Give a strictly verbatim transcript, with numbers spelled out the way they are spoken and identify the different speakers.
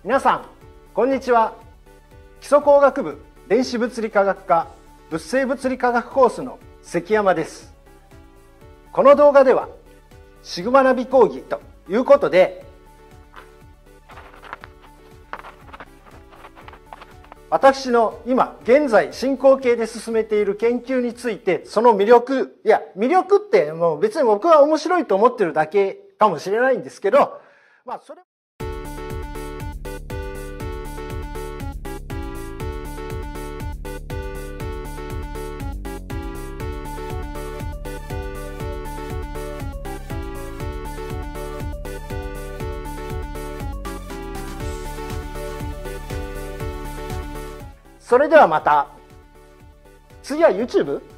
Speaker 1: 皆さんこんにちは。基礎工学部電子物理科学科物性物理科学コースの関山です。この動画ではシグマナビ講義ということで、私の今現在進行形で進めている研究について、その魅力、いや魅力ってもう別に僕は面白いと思ってるだけかもしれないんですけど、まあそれそれではまた。次は YouTube？